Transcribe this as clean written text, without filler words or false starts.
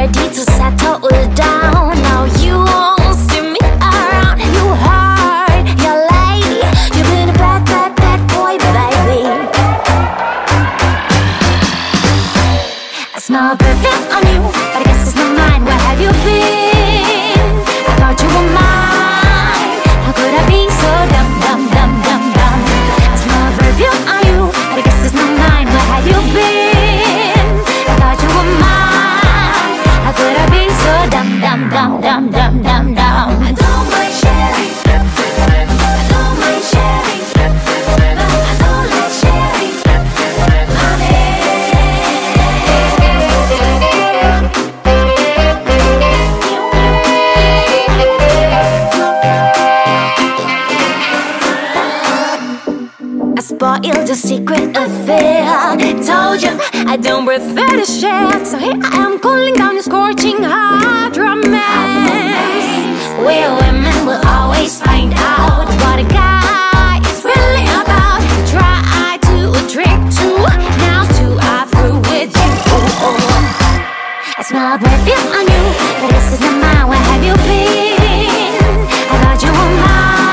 ready to settle down. Now you won't see me around. You heard your lady. You've been a bad, bad, bad boy, baby. I smell perfume on you, but I guess it's not mine. Where have you been? I thought you were mine. How could I be so dumb, dumb, dumb, dumb, dumb? I smell perfume on you, but I guess it's not mine. Where have you been? I thought you were mine. How could I be so dumb, dumb, dumb, dumb, dumb, dumb, dumb? I don't mind sharing. I don't mind sharing. No, I don't like sharing. I spoiled your secret affair. Told you I don't prefer to share. So here I am cooling down your scorching hot romance. We women will always find out what a guy is really about. Try to a trick too. Now two are through with you. I smell perfume on you, but this is not mine. Where have you been? I thought you were mine.